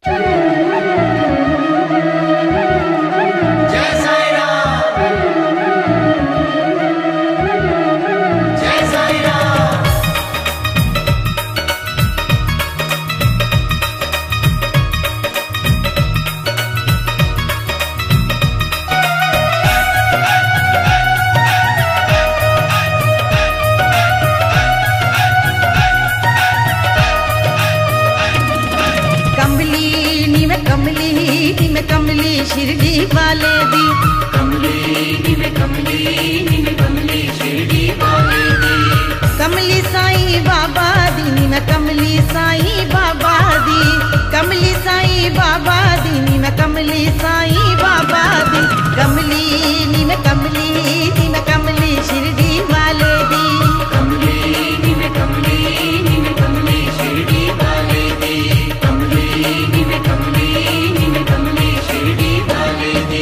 शिरडी वाले दी कमली नीवे कमली नीवे कमली शिरडी वाले दी कमली साईं बाबा दी नीवे कमली साईं बाबा दी कमली साईं बाबा दी नीवे कमली साईं बाबा दी कमली नीवे कमली नीवे कमली शिरडी वाले दी कमली नीवे कमली नीवे कमली शिरडी वाले दी कमली नीवे कमली नीवे कमली शिरडी वाले दी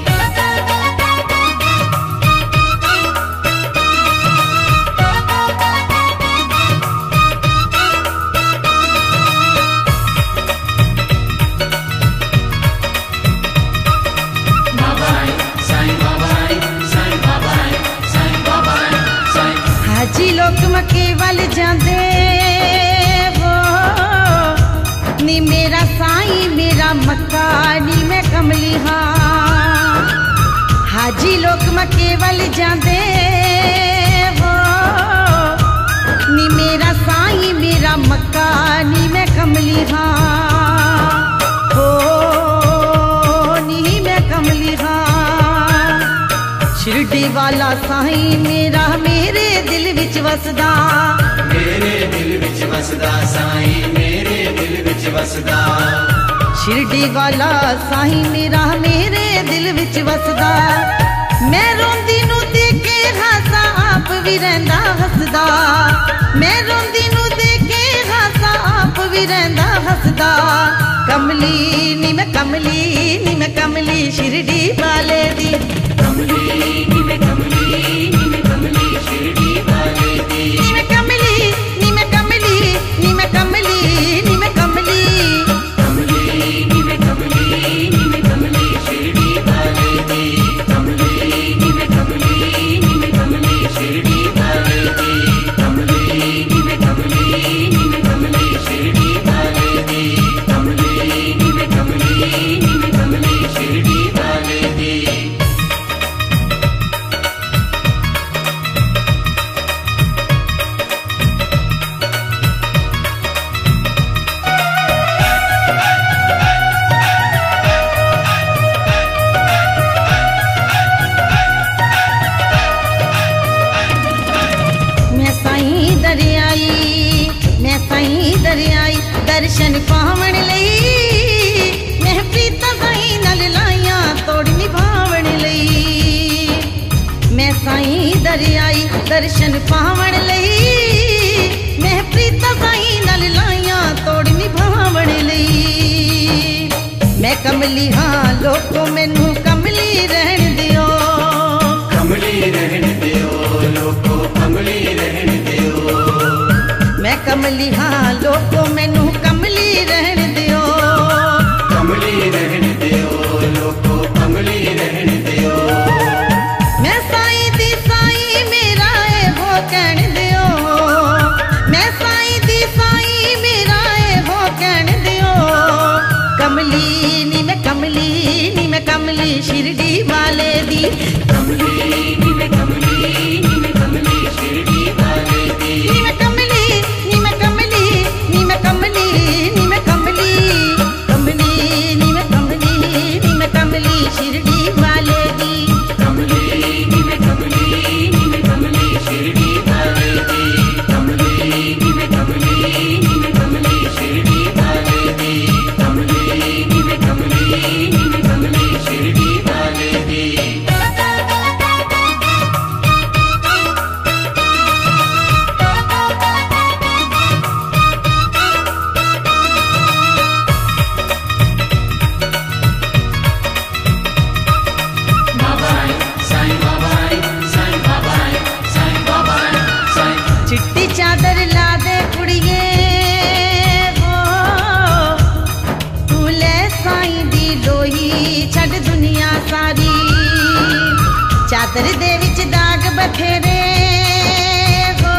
हाजी लोग मक्के वाल जांदे वो नी मेरा साईं मेरा मक्का नी मैं कमली हाँ हाजी लोग मक्के वाल जांदे वो नी मेरा साईं मेरा मक्का नी मैं कमली हाँ हो नी मैं कमली हाँ शिरडी वाला साईं मेरा मेरे दिल विच वसदा मेरे दिल विच वसदा साईं मेरे दिल विच वसदा शिरडी वाला साईं मेरा मेरे दिल विच वसदा मैं रोंदी नू देखे हासा आप भी रहंदा हसदा मैं रोंदी नू देखे हासा आप भी रहंदा हसदा कमली नी मैं कमली शिरडी वाले दी कमली नीवे कमली नीवे कमली शिरडी वाले दी नी मैं कमली नी मैं कमली नी मैं कमली नी मैं कमली कमली नीवे कमली नीवे कमली शिरडी वाले दी कमली नीवे कमली नीवे कमली शिरडी वाले दी कमली नीवे कमली नीवे कमली शिरडी वाले दी कमली नीवे कमली नीवे कमली शिरडी वाले दी दरियाई दर्शन पावन लई मैं प्रीता साईं नाल लाइया तोड़ निभावन लई मैं साईं दरियाई दर्शन पावन लई मैं प्रीता साईं नाल लाइया तोड़ निभावन लई मैं कमली हाँ लोको मैनू कमली रहन दियो कमली रहन दियो लोको कमली रहन दियो मैं कमली हाँ लोको मैनू कमली रहन दियो कमली रहन दियो लोको कमली रहन दियो मैं साईं दी साईं मेरा ए हो कहन दियो मैं साईं दी साईं मेरा ए हो कहन दियो कमली नी मैं कमली शिरडी वाले दी कमली नीवे कमली नीवे कमली शिरडी वाले दी नी मैं कमली नी मैं कमली नी मैं कमली नी मैं कमली कमली नी मैं कमली नी मैं कमली शिरडी वाले दी कमली नीवे कमली नीवे कमली शिरडी वाले दी कमली नीवे कमली नीवे कमली शिरडी वाले दी कमली नीवे कमली नीवे कमली शिरडी वाले दी सारी चादर दे विच दाग बथेरे हो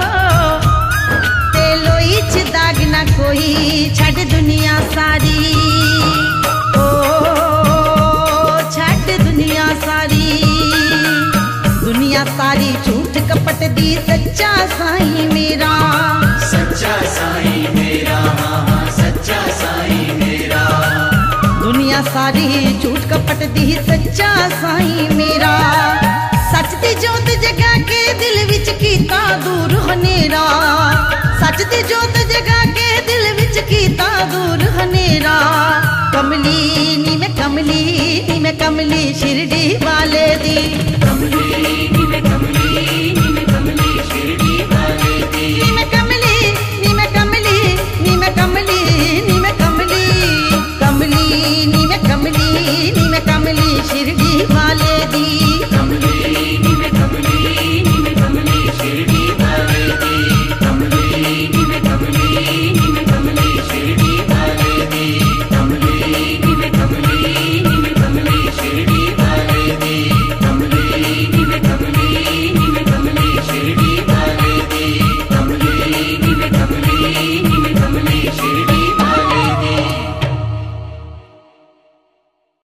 ते लोई च दाग ना कोई छड़ दुनिया सारी ओ छड़ दुनिया सारी दुनिया सारी झूठ कपट दी सच्चा साईं मेरा सच्चा साईं मेरा सच्चा साईं मेरा दुनिया सारी झूठ कपट दी सच्चा साईं मेरा सच दी जोत जगा के दिल विच कीता दूर हनेरा सच दी जोत जगा के दिल विच कीता दूर हनेरा कमली नी मैं कमली शिरडी वाले दी